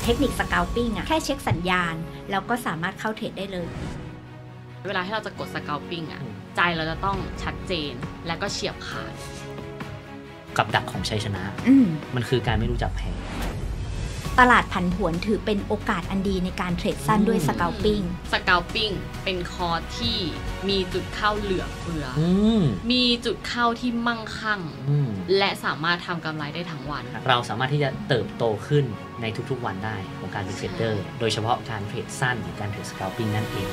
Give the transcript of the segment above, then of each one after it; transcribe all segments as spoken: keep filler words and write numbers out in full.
ทคนิคสกาลปิ้งอะแค่เช็คสัญญาณแล้วก็สามารถเข้าเทรดได้เลยเวลาที่เราจะกดสกาลปิ้งอะใจเราจะต้องชัดเจนและก็เฉียบขาดกับดักของชัยชนะมมันคือการไม่รู้จักแพ้ตลาดผันผวนถือเป็นโอกาสอันดีในการเทรดสั้นด้วยสกาลปิ้งสกาลปิ้งเป็นคอร์สที่มีจุดเข้าเหลือเฟือมีจุดเข้าที่มั่งคั่งและสามารถทำกำไรได้ทั้งวันเราสามารถที่จะเติบโตขึ้นในทุกๆวันได้ของการเป็นเทรดเดอร์โดยเฉพาะการเทรดสั้นหรือการเทรดสกาลปิ้งนั่นเอง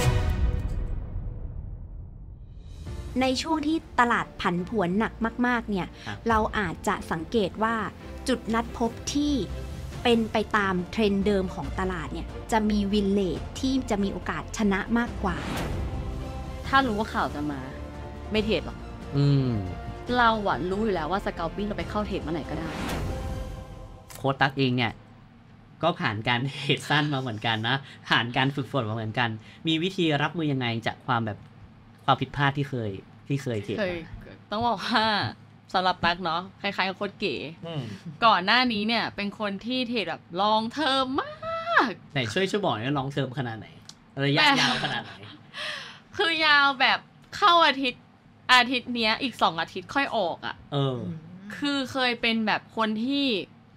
ในช่วงที่ตลาดผันผวนหนักมากๆเนี่ยเราอาจจะสังเกตว่าจุดนัดพบที่เป็นไปตามเทรนด์เดิมของตลาดเนี่ยจะมีวินเลทที่จะมีโอกาสชนะมากกว่าถ้ารู้ว่าข่าวจะมาไม่เทรดหรอกเราหวั่นรู้อยู่แล้วว่าสกาลปิ้งเราไปเข้าเทรดเมื่อไหร่ก็ได้โค้ชตั๊กเองเนี่ยก็ผ่านการเทรดสั้นมาเหมือนกันนะผ่านการฝึกฝนมาเหมือนกันมีวิธีรับมือยังไงจากความแบบความผิดพลาดที่เคยที่เคยเทรดต้องบอกว่าสำหรับตั๊กเนาะคล้ายๆกับโค้ชเก๋ก่อนหน้านี้เนี่ยเป็นคนที่เทรดแบบลองเทอมมากไหนช่วยช่วยบอกหน่อยว่าลองเทอมขนาดไหนระยะยาวขนาดไหนคือยาวแบบเข้าอาทิตย์อาทิตย์เนี้ยอีกสองอาทิตย์ค่อยออกอ่ะเออคือเคยเป็นแบบคนที่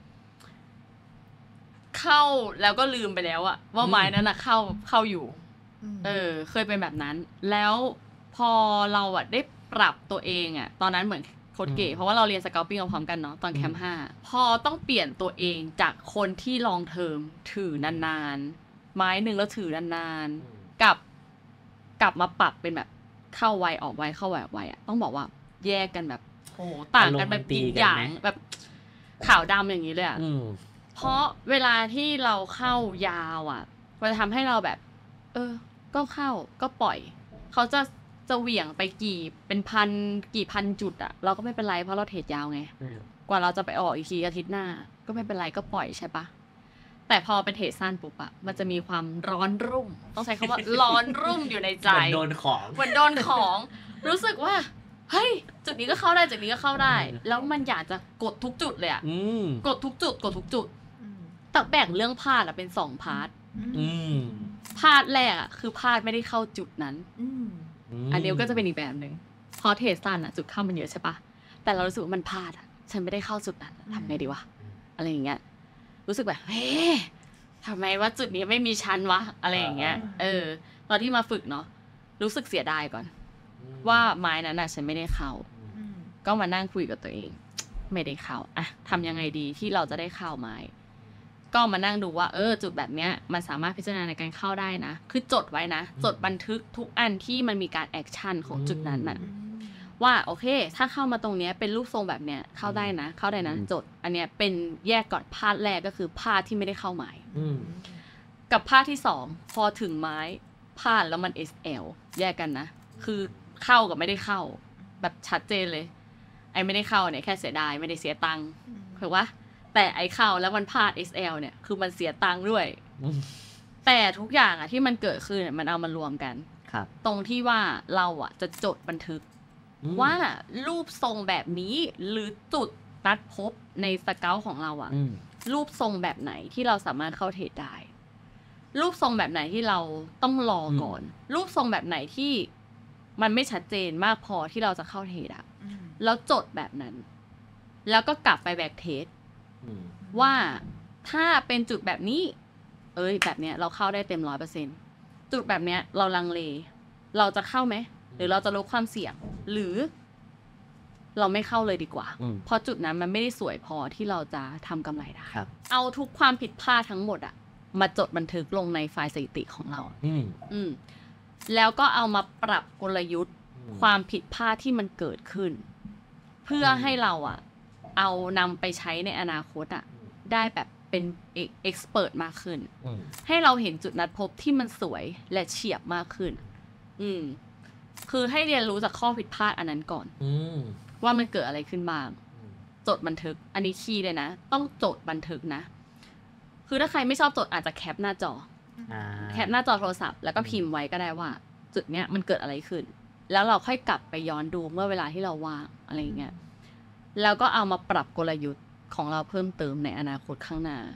เข้าแล้วก็ลืมไปแล้วอะว่าไม้นั้นอะเข้าเข้าอยู่เออเคยเป็นแบบนั้นแล้วพอเราอะได้ปรับตัวเองอะตอนนั้นเหมือนโค้ชเก๋เพราะว่าเราเรียนสกาลปิ้งพร้อมกันเนาะตอนแคมป์ห้าพอต้องเปลี่ยนตัวเองจากคนที่ลองเทอมถือนานๆไม้หนึ่งแล้วถือนานๆกับกลับมาปรับเป็นแบบเข้าไวออกไวเข้าไวออกไวอะต้องบอกว่าแยกกันแบบโอ้ต่างกันแบบยิงหยางแบบขาวดำอย่างนี้เลยอะเพราะเวลาที่เราเข้ายาวอ่ะมันจะทำให้เราแบบเออก็เข้าก็ปล่อยเขาจะจะเหวี่ยงไปกี่เป็นพันกี่พันจุดอ่ะเราก็ไม่เป็นไรเพราะเราเทรดยาวไงกว่าเราจะไปออกอีกทีอาทิตย์หน้าก็ไม่เป็นไรก็ปล่อยใช่ปะแต่พอเป็นเทรดสั้นปุ๊บอ่ะมันจะมีความร้อนรุ่มต้องใช้คำว่าร้อนรุ่มอยู่ในใจเหมือนโดนของเหมือนโดนของรู้สึกว่าเฮ้ยจุดนี้ก็เข้าได้จุดนี้ก็เข้าได้แล้วมันอยากจะกดทุกจุดเลยอ่ะกดทุกจุดกดทุกจุดแต่แบ่งเรื่องพลาดอะเป็นสองพาร์ทพลาดแรกอะคือพลาดไม่ได้เข้าจุดนั้นอันเดียวก็จะเป็นอีกแบบนึงพอเทสตันอะจุดเข้ามันเยอะใช่ปะแต่เรารู้สึกว่ามันพลาดอะฉันไม่ได้เข้าจุดนั้นทำไงดีวะอะไรอย่างเงี้ยรู้สึกแบบเฮ้ทำไมว่าจุดนี้ไม่มีชั้นวะอะไรอย่างเงี้ยเออตอนที่มาฝึกเนาะรู้สึกเสียดายก่อนว่าไม้นั้นอะฉันไม่ได้เข้าก็มานั่งคุยกับตัวเองไม่ได้เข้าอะทำยังไงดีที่เราจะได้เข้าไม้ก็มานั่งดูว่าเออจุดแบบเนี้ยมันสามารถพิจารณาในการเข้าได้นะคือจดไว้นะจดบันทึกทุกอันที่มันมีการแอคชั่นของจุดนั้นน่ะว่าโอเคถ้าเข้ามาตรงเนี้ยเป็นรูปทรงแบบเนี้ยเข้าได้นะเข้าได้นะจดอันเนี้ยเป็นแยกก่อนพาดแรกก็คือพาดที่ไม่ได้เข้าไม้กับพาดที่สองพอถึงไม้พาดแล้วมัน เอส แอล แยกกันนะคือเข้ากับไม่ได้เข้าแบบชัดเจนเลยไอ้ไม่ได้เข้าเนี่ยแค่เสียดายไม่ได้เสียตังค์ถูกปะแต่ไอ้เข้าแล้วมันพลาด เอส แอล เนี่ยคือมันเสียตังค์ด้วยแต่ทุกอย่างอะที่มันเกิดขึ้นมันเอามารวมกันตรงที่ว่าเราอะจะจดบันทึกว่ารูปทรงแบบนี้หรือจุดนัดพบในสเกลของเราอะรูปทรงแบบไหนที่เราสามารถเข้าเทรดได้รูปทรงแบบไหนที่เราต้องรอก่อนรูปทรงแบบไหนที่มันไม่ชัดเจนมากพอที่เราจะเข้าเทรดอะแล้วจดแบบนั้นแล้วก็กลับไปแบ็กเทสว่าถ้าเป็นจุดแบบนี้เอ้ยแบบเนี้ยเราเข้าได้เต็มร้อยเปอร์เซ็นต์จุดแบบเนี้ยเราลังเลเราจะเข้าไหมหรือเราจะลดความเสี่ยงหรือเราไม่เข้าเลยดีกว่าเพราะจุดนั้นมันไม่ได้สวยพอที่เราจะทำกำไรได้เอาทุกความผิดพลาดทั้งหมดอะมาจดบันทึกลงในไฟล์สถิติของเราอืมแล้วก็เอามาปรับกลยุทธ์ความผิดพลาดที่มันเกิดขึ้นเพื่อให้เราอะเอานำไปใช้ในอนาคตอ่ะได้แบบเป็นเอ็กซ์เพิร์ทมากขึ้นให้เราเห็นจุดนัดพบที่มันสวยและเฉียบมากขึ้นอืมคือให้เรียนรู้จากข้อผิดพลาดอันนั้นก่อนว่ามันเกิดอะไรขึ้นบ้างจดบันทึกอันนี้คีย์เลยนะต้องจดบันทึกนะคือถ้าใครไม่ชอบจดอาจจะแคปหน้าจอแคปหน้าจอโทรศัพท์แล้วก็พิมพ์ไว้ก็ได้ว่าจุดเนี้ยมันเกิดอะไรขึ้นแล้วเราค่อยกลับไปย้อนดูเมื่อเวลาที่เราว่างอะไรอย่างเงี้ยแล้วก็เอามาปรับกลยุทธ์ของเราเพิ่มเติมในอนาคตข้างหน้า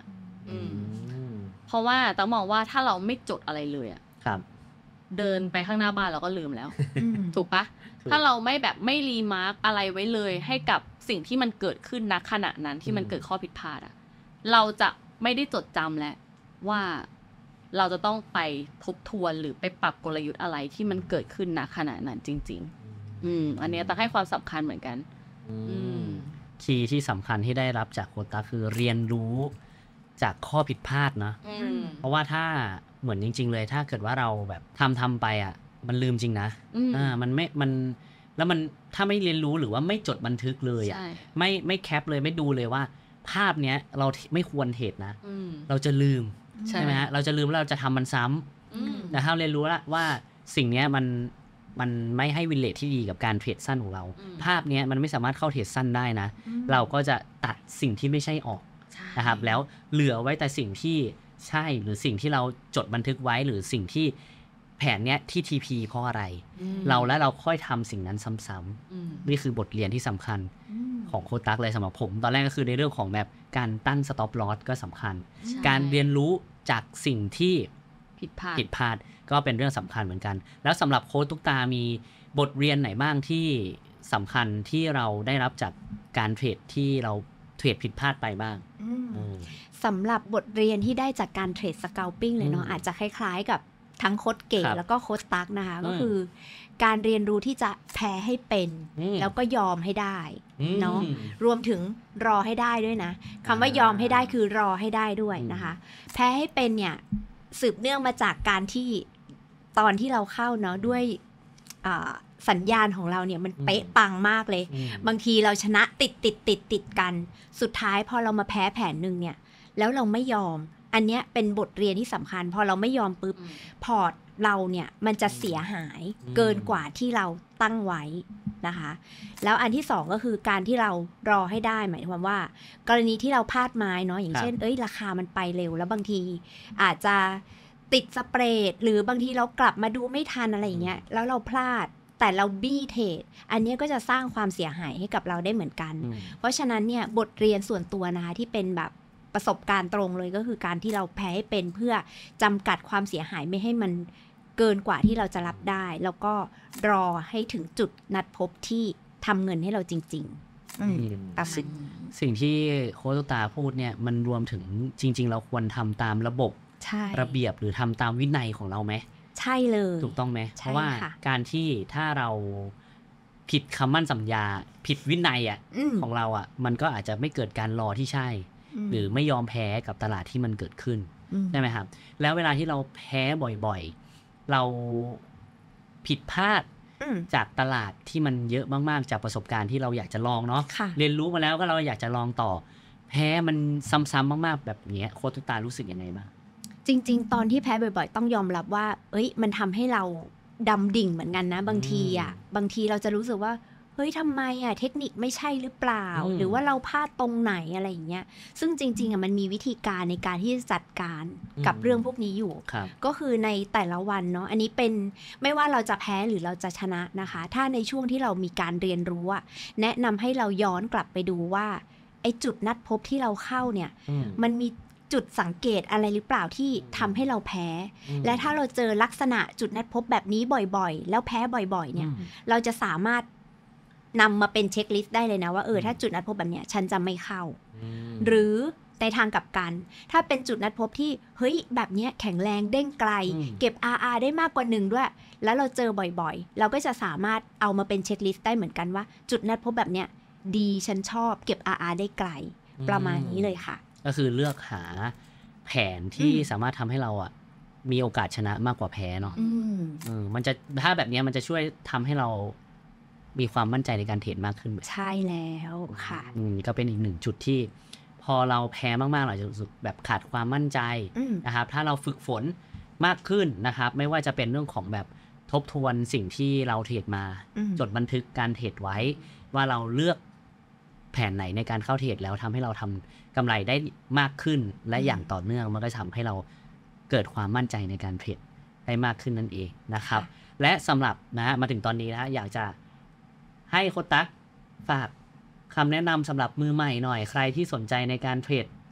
เพราะว่าต้องมองว่าถ้าเราไม่จดอะไรเลยอะครับเดินไปข้างหน้าบ้านเราก็ลืมแล้วถูกปะถ้าเราไม่แบบไม่รีมาร์กอะไรไว้เลยให้กับสิ่งที่มันเกิดขึ้นณขณะนั้นที่มันเกิดข้อผิดพลาดอะเราจะไม่ได้จดจำแล้วว่าเราจะต้องไปทบทวนหรือไปปรับกลยุทธ์อะไรที่มันเกิดขึ้นณขณะนั้นจริงๆอืมอันนี้ต้องให้ความสำคัญเหมือนกันอืมคีย์ที่สำคัญที่ได้รับจากโค้ชตั๊กคือเรียนรู้จากข้อผิดพลาดนะเพราะว่าถ้าเหมือนจริงๆเลยถ้าเกิดว่าเราแบบทำทำไปอ่ะมันลืมจริงนะอ่ามันไม่มันแล้วมันถ้าไม่เรียนรู้หรือว่าไม่จดบันทึกเลยอ่ะไม่ไม่แคปเลยไม่ดูเลยว่าภาพเนี้ยเราไม่ควรเทรดนะเราจะลืมใช่ไหมฮะเราจะลืมแล้วเราจะทำมันซ้ำแต่ถ้าเรียนรู้แล้วว่าสิ่งเนี้ยมันมันไม่ให้วินเลทที่ดีกับการเทรดสั้นของเราภาพเนี้ยมันไม่สามารถเข้าเทรดสั้นได้นะเราก็จะตัดสิ่งที่ไม่ใช่ออกนะครับแล้วเหลือไว้แต่สิ่งที่ใช่หรือสิ่งที่เราจดบันทึกไว้หรือสิ่งที่แผนเนี้ยที่ ที พี เพราะอะไรเราและเราค่อยทำสิ่งนั้นซ้ำๆนี่คือบทเรียนที่สำคัญของโค้ชตั๊กเลยสำหรับผมตอนแรกก็คือในเรื่องของแบบการตั้ง stop loss ก็สำคัญการเรียนรู้จากสิ่งที่ผิดพลาดผิดพลาดก็เป็นเรื่องสำคัญเหมือนกันแล้วสำหรับโค้ชตุ๊กตามีบทเรียนไหนบ้างที่สำคัญที่เราได้รับจากการเทรดที่เราเทรดผิดพลาดไปบ้างสำหรับบทเรียนที่ได้จากการเทรดสแกลปิ้งเลยเนาะอาจจะคล้ายๆกับทั้งโค้ชเก๋แล้วก็โค้ชตั๊กนะคะก็คือการเรียนรู้ที่จะแพ้ให้เป็นแล้วก็ยอมให้ได้เนาะรวมถึงรอให้ได้ด้วยนะคำว่ายอมให้ได้คือรอให้ได้ด้วยนะคะแพ้ให้เป็นเนี่ยสืบเนื่องมาจากการที่ตอนที่เราเข้าเนาะด้วยสัญญาณของเราเนี่ยมันเป๊ะปังมากเลยบางทีเราชนะติดติดติดติดกันสุดท้ายพอเรามาแพ้แผนหนึ่งเนี่ยแล้วเราไม่ยอมอันเนี้ยเป็นบทเรียนที่สำคัญพอเราไม่ยอมปุ๊บพอร์ตเราเนี่ยมันจะเสียหายเกินกว่าที่เราตั้งไว้นะคะแล้วอันที่สองก็คือการที่เรารอให้ได้หมายความว่ากรณีที่เราพลาดไม้เนาะอย่างเช่นเอ้ยราคามันไปเร็วแล้วบางทีอาจจะติดสเปรดหรือบางทีเรากลับมาดูไม่ทันอะไรอย่างเงี้ยแล้วเราพลาดแต่เราบี้เทรดอันนี้ก็จะสร้างความเสียหายให้กับเราได้เหมือนกันเพราะฉะนั้นเนี่ยบทเรียนส่วนตัวนะคะที่เป็นแบบประสบการณ์ตรงเลยก็คือการที่เราแพ้ให้เป็นเพื่อจำกัดความเสียหายไม่ให้มันเกินกว่าที่เราจะรับได้แล้วก็รอให้ถึงจุดนัดพบที่ทำเงินให้เราจริงๆตัดสินสิ่งที่โค้ชตุ๊กตาพูดเนี่ยมันรวมถึงจริงๆเราควรทำตามระบบระเบียบหรือทำตามวินัยของเราไหมใช่เลยถูกต้องไหมเพราะว่าการที่ถ้าเราผิดคำมั่นสัญญาผิดวินัยอ่ะของเราอ่ะมันก็อาจจะไม่เกิดการรอที่ใช่หรือไม่ยอมแพ้กับตลาดที่มันเกิดขึ้นใช่ไหมครับแล้วเวลาที่เราแพ้บ่อยๆเราผิดพลาดจากตลาดที่มันเยอะมากๆจากประสบการณ์ที่เราอยากจะลองเนาะเรียนรู้มาแล้วก็เราอยากจะลองต่อแพ้มันซ้ำๆมากๆแบบนี้โค้ชตุ๊กตารู้สึกยังไงบ้างจริงๆตอนที่แพ้บ่อยๆต้องยอมรับว่าเอ้ยมันทำให้เราดำดิ่งเหมือนกันนะบางทีอ่ะบางทีเราจะรู้สึกว่าเฮ้ยทำไมอ่ะเทคนิคไม่ใช่หรือเปล่าหรือว่าเราพลาดตรงไหนอะไรอย่างเงี้ยซึ่งจริงๆอ่ะมันมีวิธีการในการที่จะจัดการกับเรื่องพวกนี้อยู่ก็คือในแต่ละวันเนาะอันนี้เป็นไม่ว่าเราจะแพ้หรือเราจะชนะนะคะถ้าในช่วงที่เรามีการเรียนรู้อ่ะแนะนำให้เราย้อนกลับไปดูว่าไอ้จุดนัดพบที่เราเข้าเนี่ยมันมีจุดสังเกตอะไรหรือเปล่าที่ทำให้เราแพ้และถ้าเราเจอลักษณะจุดนัดพบแบบนี้บ่อยๆแล้วแพ้บ่อยๆเนี่ยเราจะสามารถนำมาเป็นเช็คลิสต์ได้เลยนะว่าเออถ้าจุดนัดพบแบบเนี้ยฉันจะไม่เข้าหรือในทางกลับกันถ้าเป็นจุดนัดพบที่เฮ้ยแบบเนี้ยแข็งแรงเด้งไกลเก็บ อาร์ อาร์ ได้มากกว่าหนึ่งด้วยแล้วเราเจอบ่อยๆเราก็จะสามารถเอามาเป็นเช็คลิสต์ได้เหมือนกันว่าจุดนัดพบแบบเนี้ยดีฉันชอบเก็บ อาร์ อาร์ ได้ไกลประมาณนี้เลยค่ะก็คือเลือกหาแผนที่สามารถทำให้เราอ่ะมีโอกาสชนะมากกว่าแพ้เนาะมันจะถ้าแบบนี้มันจะช่วยทำให้เรามีความมั่นใจในการเทรดมากขึ้นใช่แล้วค่ะก็เป็นอีกหนึ่งจุดที่พอเราแพ้มากๆเราจะรู้สึกแบบขาดความมั่นใจนะครับถ้าเราฝึกฝนมากขึ้นนะครับไม่ว่าจะเป็นเรื่องของแบบทบทวนสิ่งที่เราเทรดมาจดบันทึกการเทรดไว้ว่าเราเลือกแผนไหนในการเข้าเทรดแล้วทำให้เราทำกำไรได้มากขึ้นและอย่างต่อเนื่องมันก็ทำให้เราเกิดความมั่นใจในการเทรดได้มากขึ้นนั่นเองนะครับและสำหรับนะมาถึงตอนนี้นะอยากจะให้โค้ชตั๊กฝากคำแนะนำสำหรับมือใหม่หน่อยใครที่สนใจในการเทรด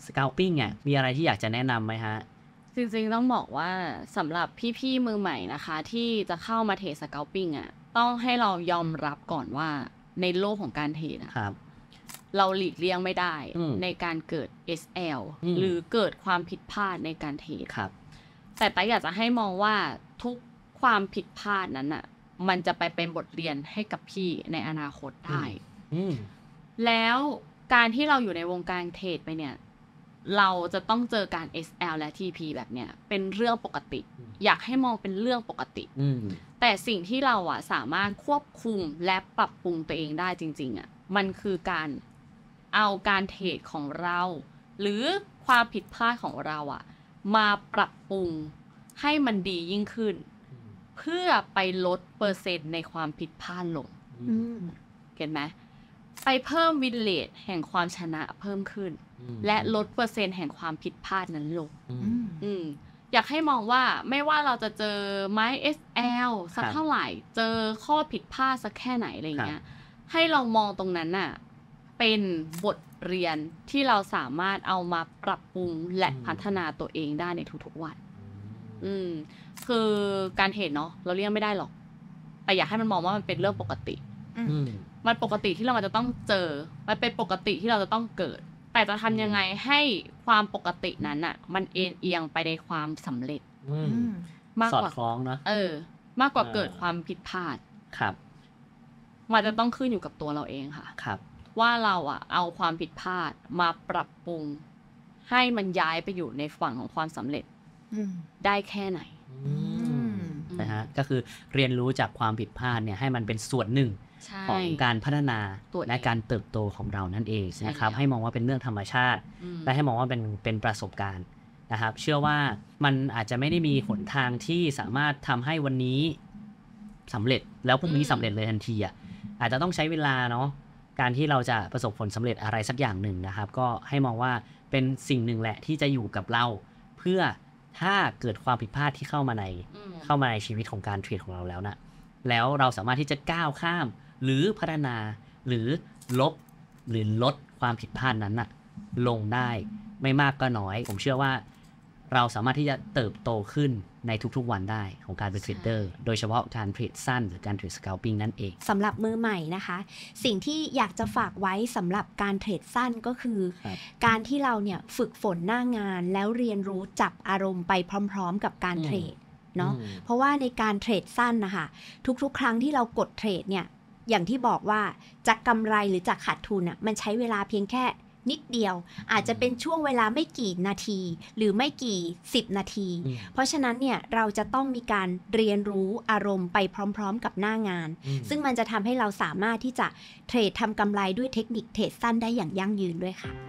scalping เนี่ยมีอะไรที่อยากจะแนะนำไหมฮะจริงๆต้องบอกว่าสำหรับพี่ๆมือใหม่นะคะที่จะเข้ามาเทรด scalping อ่ะต้องให้เรายอมรับก่อนว่าในโลกของการเทรดอะเราหลีกเลี่ยงไม่ได้ในการเกิด เอส แอล หรือเกิดความผิดพลาดในการเทรดแต่แต่อยากจะให้มองว่าทุกความผิดพลาดนั้นอ่ะมันจะไปเป็นบทเรียนให้กับพี่ในอนาคตได้แล้วการที่เราอยู่ในวงการเทรดไปเนี่ยเราจะต้องเจอการ เอส แอล และ ที พี แบบเนี้ยเป็นเรื่องปกติอยากให้มองเป็นเรื่องปกติแต่สิ่งที่เราอ่ะสามารถควบคุมและปรับปรุงตัวเองได้จริงๆอ่ะมันคือการเอาการเทรดของเราหรือความผิดพลาดของเราอ่ะมาปรับปรุงให้มันดียิ่งขึ้นเพื่อไปลดเปอร์เซ็นต์ในความผิดพลาดลงเห็นไหมไปเพิ่มวินเลทแห่งความชนะเพิ่มขึ้นและลดเปอร์เซ็นต์แห่งความผิดพลาดนั้นลงอืมอยากให้มองว่าไม่ว่าเราจะเจอไม้ เอส แอล สักเท่าไหร่เจอข้อผิดพลาดสักแค่ไหนอะไรเงี้ยให้เรามองตรงนั้นน่ะเป็นบทเรียนที่เราสามารถเอามาปรับปรุงและพัฒนาตัวเองได้ในทุกๆวันอืมคือการเทรดเนาะเราเลี่ยงไม่ได้หรอกแต่อยากให้มันมองว่ามันเป็นเรื่องปกติมันปกติที่เราจะต้องเจอมันเป็นปกติที่เราจะต้องเกิดแต่จะทำยังไงให้ความปกตินั้นอ่ะมันเอ็นเอียงไปในความสำเร็จมากกว่าสอดคล้องนะเออมากกว่าเกิดความผิดพลาดครับมันจะต้องขึ้นอยู่กับตัวเราเองค่ะครับว่าเราอ่ะเอาความผิดพลาดมาปรับปรุงให้มันย้ายไปอยู่ในฝั่งของความสำเร็จได้แค่ไหนนะฮะก็คือเรียนรู้จากความผิดพลาดเนี่ยให้มันเป็นส่วนหนึ่งของการพัฒนาและการเติบโตของเรานั่นเองนะครับให้มองว่าเป็นเรื่องธรรมชาติและให้มองว่าเป็นเป็นประสบการณ์นะครับเชื่อว่ามันอาจจะไม่ได้มีหนทางที่สามารถทำให้วันนี้สำเร็จแล้วพรุ่งนี้สำเร็จเลยทันทีอ่ะอาจจะต้องใช้เวลาเนาะการที่เราจะประสบผลสำเร็จอะไรสักอย่างหนึ่งนะครับก็ให้มองว่าเป็นสิ่งหนึ่งแหละที่จะอยู่กับเราเพื่อถ้าเกิดความผิดพลาดที่เข้ามาในเข้ามาในชีวิตของการเทรดของเราแล้วนะแล้วเราสามารถที่จะก้าวข้ามหรือพัฒนาหรือลบหรือลดความผิดพลาดนั้นน่ะลงได้ไม่มากก็น้อยผมเชื่อว่าเราสามารถที่จะเติบโตขึ้นในทุกๆวันได้ของการเป็นเทรดเดอร์โดยเฉพาะการเทรดสั้นหรือการเทรดสแคลปิ้งนั่นเองสำหรับมือใหม่นะคะสิ่งที่อยากจะฝากไว้สำหรับการเทรดสั้นก็คือการที่เราเนี่ยฝึกฝนหน้างานแล้วเรียนรู้จับอารมณ์ไปพร้อมๆกับการเทรดเนาะเพราะว่าในการเทรดสั้นนะคะทุกๆครั้งที่เรากดเทรดเนี่ยอย่างที่บอกว่าจะกำไรหรือจะขาดทุนอ่ะมันใช้เวลาเพียงแค่นิดเดียวอาจจะเป็นช่วงเวลาไม่กี่นาทีหรือไม่กี่สิบนาทีเพราะฉะนั้นเนี่ยเราจะต้องมีการเรียนรู้อารมณ์ไปพร้อมๆกับหน้างานซึ่งมันจะทำให้เราสามารถที่จะเทรดทำกำไรด้วยเทคนิคเทรดสั้นได้อย่างยั่งยืนด้วยค่ะ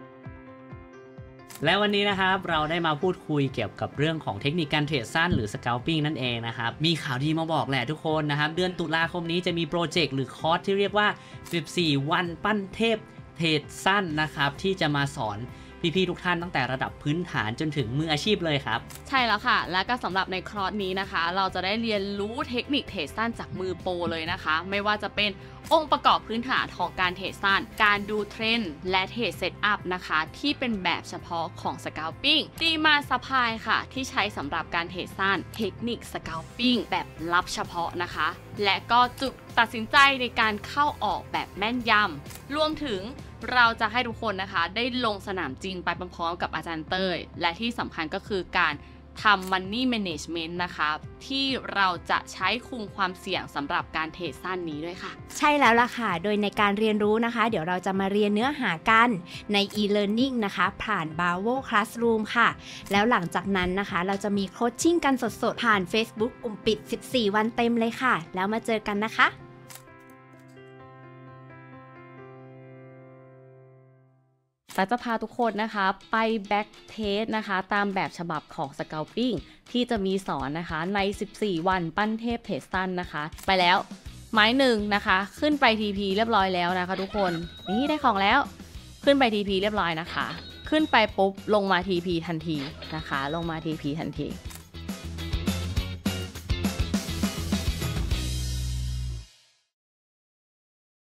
และวันนี้นะครับเราได้มาพูดคุยเกี่ยวกับเรื่องของเทคนิคการเทรดสั้นหรือ scalping นั่นเองนะครับมีข่าวดีมาบอกแหละทุกคนนะครับเดือนตุลาคมนี้จะมีโปรเจกต์หรือคอร์สที่เรียกว่าสิบสี่วันปั้นเทพเทรดสั้นนะครับที่จะมาสอนพี่ๆทุกท่านตั้งแต่ระดับพื้นฐานจนถึงมืออาชีพเลยครับใช่แล้วค่ะและก็สำหรับในคอร์สนี้นะคะเราจะได้เรียนรู้เทคนิคเทรดสั้นจากมือโปรเลยนะคะไม่ว่าจะเป็นองค์ประกอบพื้นฐานของการเทรดสั้นการดูเทรนด์และเทรดเซตอัพนะคะที่เป็นแบบเฉพาะของ scalping ดีมาซัพพลายค่ะที่ใช้สำหรับการเทรดสั้นเทคนิค scalping แบบลับเฉพาะนะคะและก็จุดตัดสินใจในการเข้าออกแบบแม่นยำรวมถึงเราจะให้ทุกคนนะคะได้ลงสนามจริงไปพร้อมๆกับอาจารย์เต้ยและที่สำคัญก็คือการทำ Money Management นะคะที่เราจะใช้คุมความเสี่ยงสำหรับการเทรดสั้นนี้ด้วยค่ะใช่แล้วล่ะค่ะโดยในการเรียนรู้นะคะเดี๋ยวเราจะมาเรียนเนื้อหากันใน e-learning นะคะผ่าน Bravo Classroom ค่ะแล้วหลังจากนั้นนะคะเราจะมีโคชชิ่งกันสดๆผ่าน Facebook กลุ่มปิดสิบสี่วันเต็มเลยค่ะแล้วมาเจอกันนะคะแต่จะพาทุกคนนะคะไปแบ็กเทสนะคะตามแบบฉบับของ scalping ที่จะมีสอนนะคะในสิบสี่วันปั้นเทพเทรดสั้นนะคะไปแล้วไม้หนึ่งนะคะขึ้นไป ที พี เรียบร้อยแล้วนะคะทุกคนนี่ได้ของแล้วขึ้นไป ที พี เรียบร้อยนะคะขึ้นไปปุ๊บลงมา ที พี ทันทีนะคะลงมา ที พี ทันที